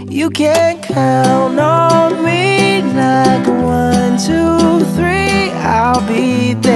You can count on me like 1, 2, 3. I'll be there.